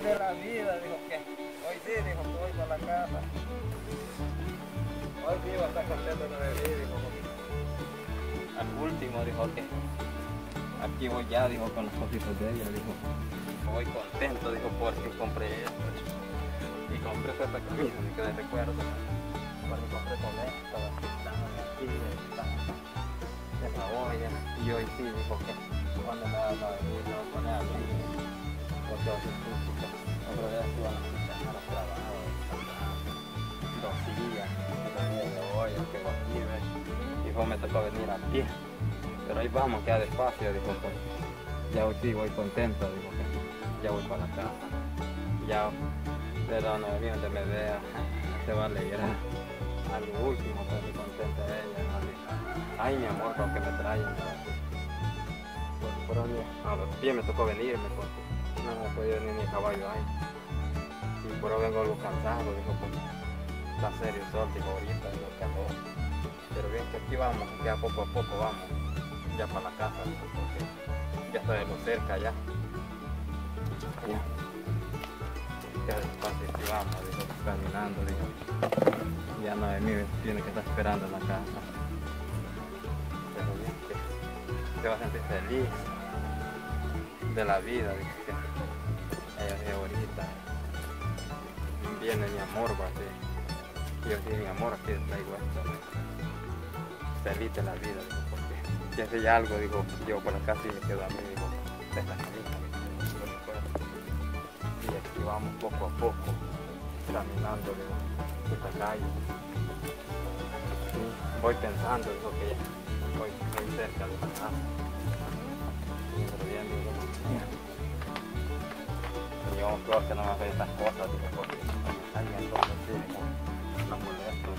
de la vida, dijo que hoy sí, dijo que voy para la casa. Hoy sí va a estar contento de venir, dijo. Al último dijo que aquí voy ya, dijo, con las cositas de ella, dijo. Voy contento, dijo, porque compré esto. Y compré esta camisa, me quedé recuerdo. Cuando compré con esta, aquí, esa olla. Y hoy sí, dijo que cuando me va a venir, me va a poner a abrir. Porque va a ser música. Otra vez iban a quitar los trabajos, dos sillas, de olla, que va aquí, ¿ves? Dijo, me tocó venir a pie. Pero ahí vamos, queda despacio, dijo, pues, ya hoy sí voy contento, dijo que ya voy para la casa. Ya de la novia donde me vea, se va a alegrar. A lo último, estoy muy contenta de ella, ¿no? Ay, mi amor, con que me traen. Pues por hoy, a los pies me tocó venirme, porque no me he podido venir ni a caballo ahí. Y por hoy vengo algo cansado, dijo, pues, está serio el sol, dijo, ahorita, dijo, que ando. Pero bien que aquí vamos, ya poco a poco vamos. Ya para la casa, porque ya está de lo cerca ya. Ya despacio aquí vamos, dijo, caminando, dijo. Ya no de mí, tiene que estar esperando en la casa. Pero bien que se va a sentir feliz de la vida, dijo que ella es ahorita. Viene mi amor, va a ser. Y yo sí, mi amor, aquí traigo esto. Feliz de la vida, dijo. Si hace ya algo, digo, llevo por la casa y me quedo a mí, digo, de esta camisa, y aquí vamos poco a poco, caminando, digo, por esta calle. Y voy pensando, digo, que ya voy muy cerca de la casa. Pero bien, digo, y yo creo que no me hace estas cosas, digo, porque alguien entonces sí, digo, no molesto.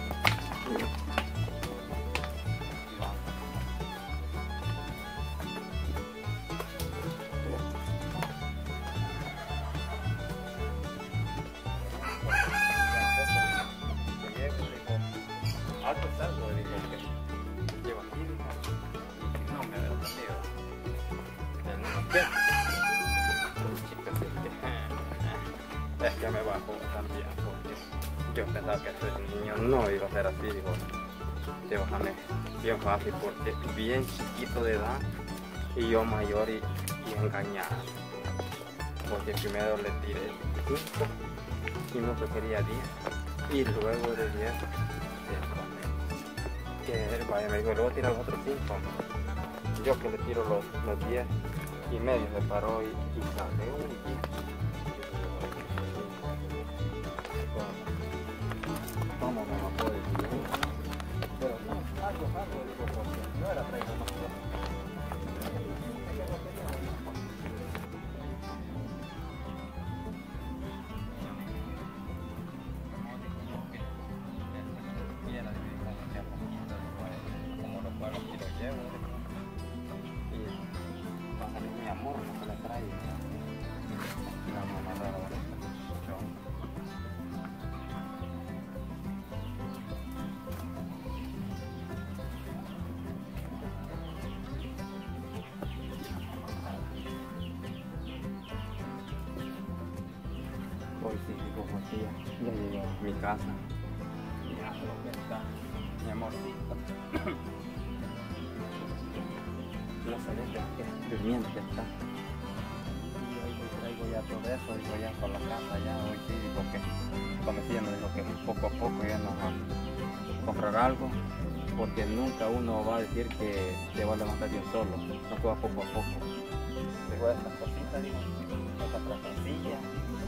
Algo es algo, dijo que llevo aquí, dijo, no me veo conmigo. ¿Qué? Chicos, es que me bajó también, porque yo pensaba que ese niño no iba a ser así, dijo, te bajame bien fácil, porque bien chiquito de edad, y yo mayor y engañado. Porque primero le tiré 5 y no que quería 10, y luego de 10, que vaya, me dijo, luego tira los otros 5. Yo que le tiro los 10 y medio, se paró y sale un 10. ¿Cómo me lo puedo decir? Pero no, algo, digo, porque no era traigo más. Hoy sí, digo, pues ya llegué a mi casa. Ya lo que está, mi amorcito. Lo celeste que durmiendo que está. Y hoy traigo ya todo eso, digo, ya por la casa, ya hoy sí, digo que conociendo, digo que poco a poco ya nos va a comprar algo, porque nunca uno va a decir que se va a levantar bien solo, no que va poco a poco. Digo, estas cositas, digo, esta trasacilla.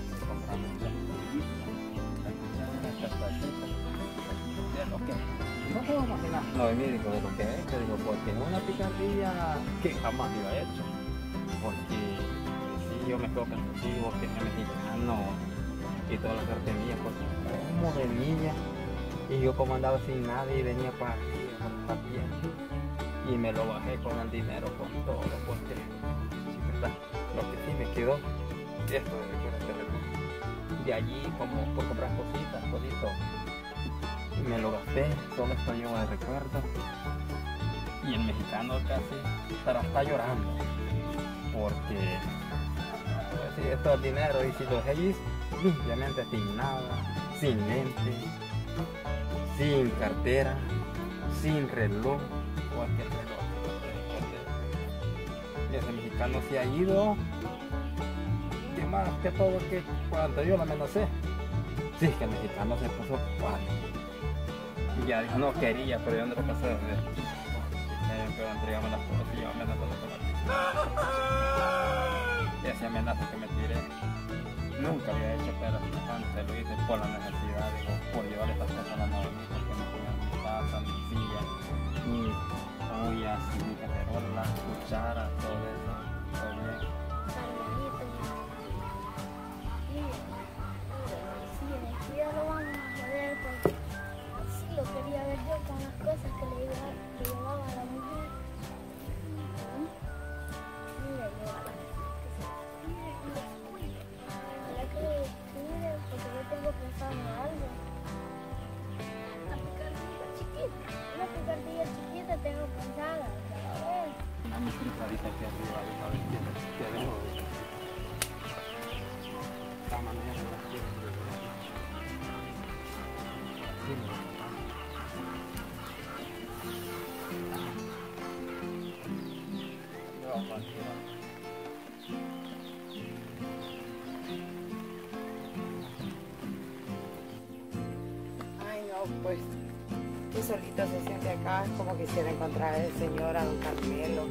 No puedo imaginar. No, me dijo de lo que es, que digo, porque es una picardía que jamás iba a hecho. Porque si yo me quedo pensativo, que es mexicano y todas las carterías, porque como de niña, y yo como andaba sin nada y venía para aquí, para pie, y me lo bajé con el dinero, con todo, porque lo que sí me quedó, esto de allí, como por comprar cositas, cositas. Y me lo gasté, solo estoy yo de recuerdo. Y el mexicano casi está llorando. Porque consigue todo el dinero y si lo seguís limpiamente sin nada, sin lente, sin cartera, sin reloj, cualquier reloj. Y ese mexicano se ha ido, y más que todo que cuando yo lo amenacé, sí, que el mexicano se puso pálido. Y ya dijo, no quería, pero yo no lo pasé de ver. Pero entregame las cosas y yo amenazando con la pista. Y esa amenaza que me tiré, nunca había hecho, pero antes lo hice por la necesidad, digo, por llevar estas cosas a la mano, porque no tenía mi taza, mi silla, ni ollas, ni cacerola, cuchara, todo eso, todo bien. Sí, ya lo vamos a joder porque así lo quería ver yo con las cosas que le llevaba a la mujer. Mira, lleva ojalá que le cuide porque yo tengo pensado en algo. Una picardilla chiquita tengo pensada, a ver. Una microfadita aquí arriba, a ver qué dejo. De esta manera la quiero. Ay no, pues que solito se siente acá, es como quisiera encontrar al señor, a don Carmelo.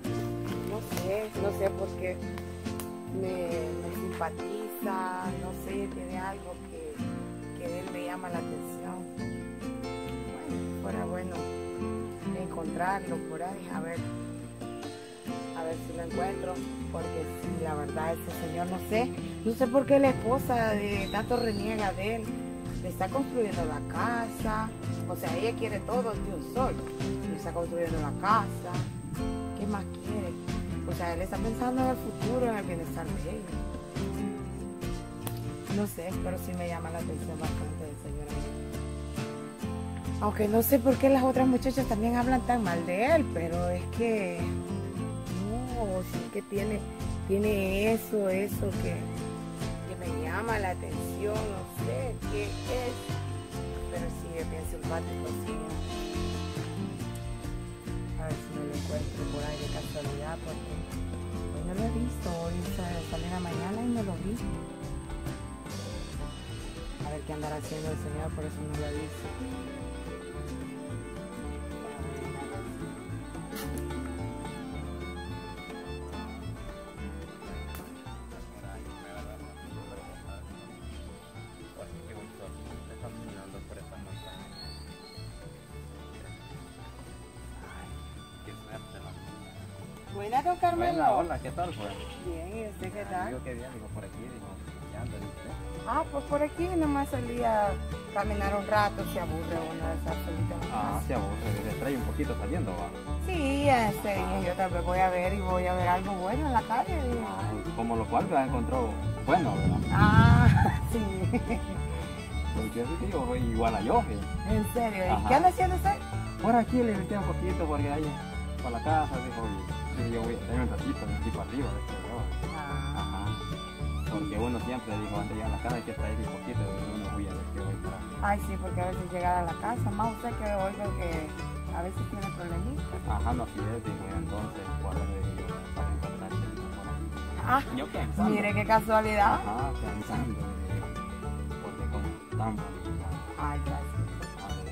No sé por qué me simpatiza, no sé, tiene algo que de él me llama la atención. Bueno, fuera bueno encontrarlo por ahí, a ver si lo encuentro, porque sí, la verdad ese señor no sé por qué la esposa de tanto reniega de él. Le está construyendo la casa, o sea, ella quiere todo de un solo, le está construyendo la casa, ¿qué más quiere? O sea, él está pensando en el futuro, en el bienestar de ella. No sé, pero sí me llama la atención bastante el señor. Aunque no sé por qué las otras muchachas también hablan tan mal de él, pero es que no, sí que tiene eso que me llama la atención, no sé qué es, pero sí es bien simpático, sí. A ver si me lo encuentro por ahí de casualidad, porque hoy no lo he visto, hoy salí en la mañana y no lo vi. A ver qué andará haciendo el señor, por eso no lo he visto. Buenas, don Carmelo. Hola, hola, ¿qué tal, pues? Bien, ¿y usted qué tal? Digo, qué bien, digo, por aquí, digo, ¿qué anda, usted? Ah, pues por aquí nomás salía a caminar un rato, se aburre uno de estar solita. Ah, se aburre, se distrae un poquito saliendo, va. Sí, dije, yo tal vez voy a ver algo bueno en la calle. Ay, como lo cual me encontró bueno, ¿verdad? Ah, sí. Porque yo sí digo, voy igual a yo, ¿En serio? ¿Y Ajá. qué anda haciendo usted? Por aquí le metí un poquito porque ahí para la casa, dijo, y yo voy a tener un ratito, me tipo arriba de este huevo. Ah, Ajá. Porque uno siempre dijo, antes de llegar a la casa hay que estar ahí un poquito, y uno voy a ver qué voy para. ay, sí, porque a veces llegar a la casa, más usted que oigo que a veces tiene problemitas. Ajá, no así es, digo, entonces, por eso le digo, para encontrarte por ahí. Ah, Yo pensando. mire qué casualidad. Ajá, pensando, porque como tan bonita. Ay, gracias. A ver,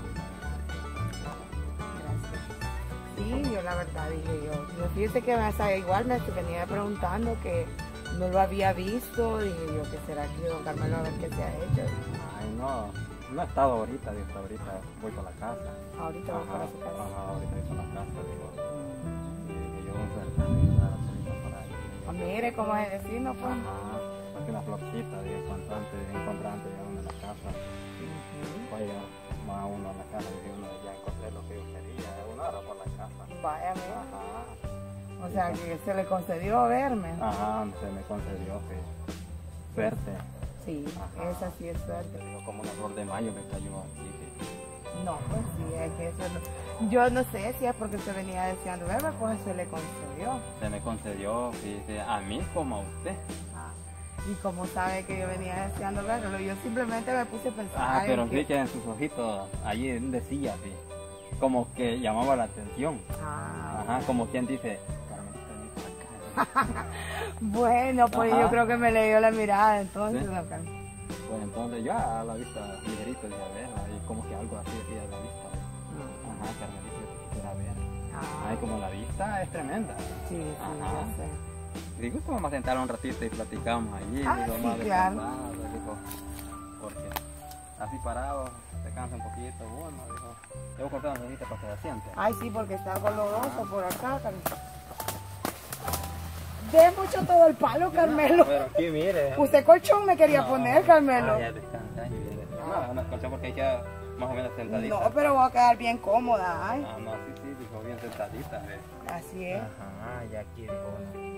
Gracias. Sí, yo la verdad dije yo fíjese que hasta igual me venía preguntando que no lo había visto, dije yo, ¿qué será aquí, don Carmelo, a ver qué se ha hecho? ay, no he estado ahorita, digo, ahorita voy para la casa. Ahorita voy para su casa. Ajá, ahorita voy para la casa, digo. Y dije yo, verdad, por ahí. Ah, mire cómo es el vecino, pues. Ajá, porque una florcita, digo, encontrante, de uno en la casa. Oiga, más uno en la casa, dije uno, ya encontré lo que yo quería, una hora por la casa. Vaya, mira. Ajá. O sea, que se le concedió verme. Ajá, se me concedió que suerte. Sí, Ajá. esa sí es suerte. Digo, como una flor de mayo me cayó aquí. Que... No, pues sí, es que eso no. Yo no sé si es porque usted venía deseando verme, pues se le concedió. Se me concedió, fíjese, a mí como a usted. Ah, Y como sabe que yo venía deseando verlo, yo simplemente me puse a pensar. Ah, pero en sí que en sus ojitos allí decía así, como que llamaba la atención. Ah, Ajá, como quien dice, Carmelita, ven para acá. bueno, pues Ajá. yo creo que me leyó la mirada entonces, Sí. don Carlos. Pues entonces yo a la vista ligerito dije, a ver, ahí como que algo así decía a la vista. Ajá, Carmelita, yo quisiera ver. Ah, Ay, como la vista es tremenda. sí, sí, Ajá. yo sé. Digo, pues vamos a sentar un ratito y platicamos allí. Ah, digo, sí, más claro. descansado, dijo, porque así parado se cansa un poquito, bueno, dijo. Debo cortar una rejita para que se siente. Ay, sí, porque está coloroso por acá, Carlos. De mucho todo el palo, Carmelo. Pero aquí mire. Usted colchón me quería poner, Carmelo. Ah, ya descansa, y mire. No, una colchón porque hay que más o menos sentadita. No, pero voy a quedar bien cómoda, ay. Ah, no, sí, sí, dijo bien sentadita. Así es. Ajá, y aquí dijo, bueno.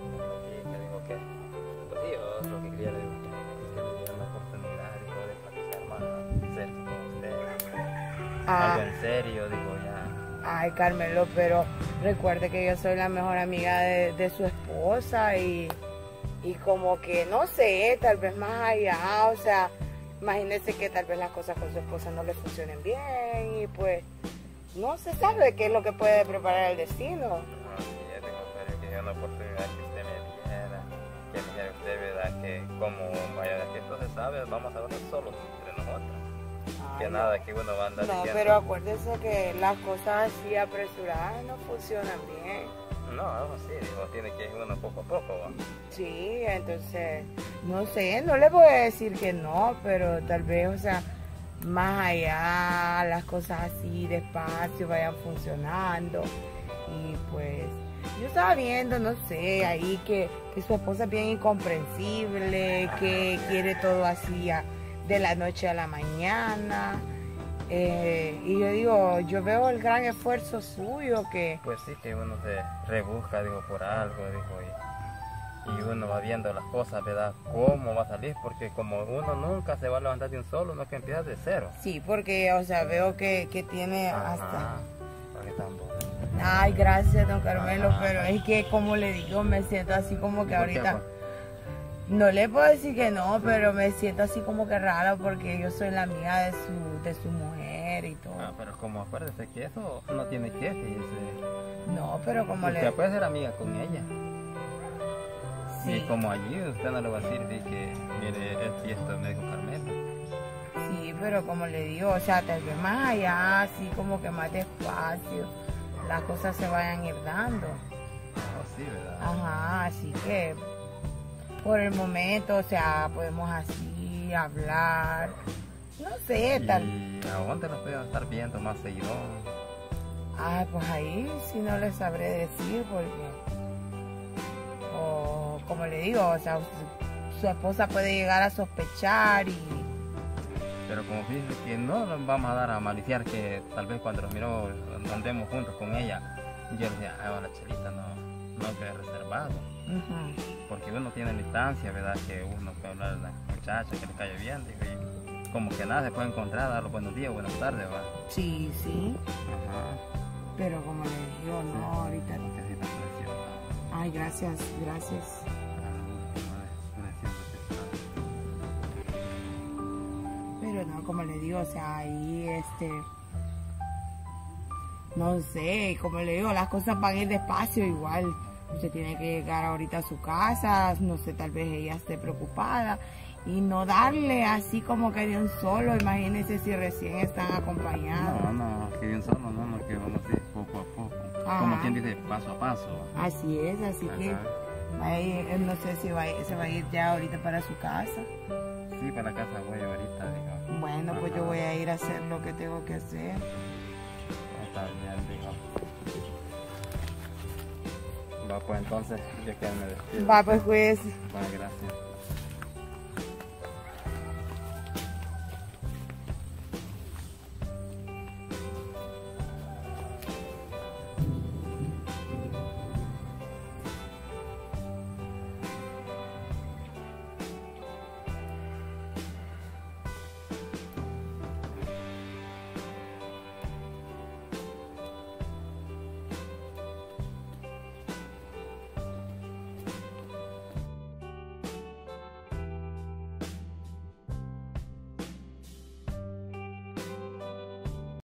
Y me dijo que, pues sí, yo lo que quería le digo que me diera la oportunidad, dijo, de platicar más cerca con usted. Ah. Algo en serio, digo, ya. Ay, Carmelo, pero recuerde que yo soy la mejor amiga de su esposa y como que, no sé, tal vez más allá, o sea, imagínese que tal vez las cosas con su esposa no le funcionen bien y pues no se sabe qué es lo que puede preparar el destino. Así es, digo, pero yo quería una oportunidad que usted me diera, que me dijera usted, ¿verdad? Que como vaya de aquí, entonces, ¿sabes? Vamos a verlo solos entre nosotros. Ay, Que no. nada, que uno va a andar No, diciendo. pero acuérdese que las cosas así apresuradas no funcionan bien. No, algo así, digo, tiene que ir uno poco a poco, ¿va? Sí, entonces, no sé, no le voy a decir que no, pero tal vez, o sea, más allá, las cosas así despacio vayan funcionando. Y pues, yo estaba viendo, no sé, ahí que su esposa es bien incomprensible, que quiere todo así de la noche a la mañana. Y yo digo, yo veo el gran esfuerzo suyo que... Pues sí, que uno se rebusca, digo, por algo, digo, y uno va viendo las cosas, ¿verdad? Cómo va a salir, porque como uno nunca se va a levantar de un solo, no es que empieza de cero. Sí, porque, o sea, veo que tiene hasta... Ajá, porque tan bonito. Ay, gracias, don Carmelo, Ajá. pero es que, como le digo, me siento así como que ¿Por qué, ahorita... pues? No le puedo decir que no, pero me siento así como que rara porque yo soy la amiga de su mujer y todo. Ah, pero como acuérdese que eso no tiene que fíjese. No, pero como Usted le... puede ser amiga con ella. Sí, Y como allí usted no le va a decir de que, mire, esto y esto me dijo Carmelo. sí, pero como le digo, o sea, tal vez más allá, así como que más despacio, las cosas se vayan a ir dando. Oh, sí, ¿verdad? Ajá, así que por el momento, o sea, podemos así hablar, no sé, tal. ¿Y a dónde nos podemos estar viendo más seguido? Ah, pues ahí sí no le sabré decir porque, o como le digo, o sea, su esposa puede llegar a sospechar y... Pero como dice que no nos vamos a dar a maliciar que tal vez cuando nos miró andemos juntos con ella, yo le decía, ah, la chelita no quede reservado. Ujú. Porque uno tiene la instancia, ¿verdad? Que uno puede hablar a la muchacha que le cae bien, digo, y como que nada se puede encontrar, dar los buenos días, buenas tardes, ¿va? Sí, sí, Ajá. pero como le digo, no, ahorita no. No necesita presión, ¿no? Ay, gracias, gracias. Pero no, como le digo, o sea, ahí no sé, como le digo, las cosas van a ir despacio igual. Usted tiene que llegar ahorita a su casa, no sé, tal vez ella esté preocupada y no darle así como que de un solo, imagínense si recién están acompañados. No, que bien solo, no, que vamos a ir poco a poco. Ajá. Como quien dice, paso a paso. Así es, así que Ajá. ahí, no sé si se va a ir ya ahorita para su casa. Sí, para la casa voy ahorita, digo. Bueno, pues yo voy a ir a hacer lo que tengo que hacer. Está bien, dijo. Va, pues entonces, yo que me despido. Va, pues cuídese. Va, gracias.